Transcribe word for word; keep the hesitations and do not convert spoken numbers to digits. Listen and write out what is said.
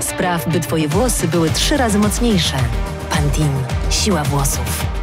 Spraw, by Twoje włosy były trzy razy mocniejsze. Pantene. Siła włosów.